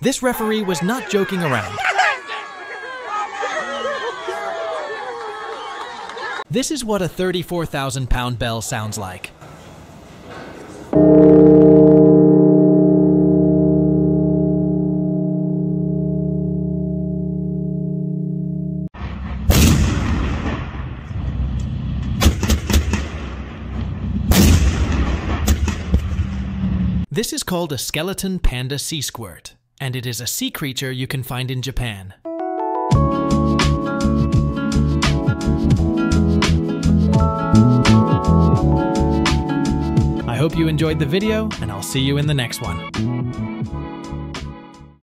This referee was not joking around. This is what a 34,000-pound bell sounds like. This is called a skeleton panda sea squirt, and it is a sea creature you can find in Japan. I hope you enjoyed the video, and I'll see you in the next one.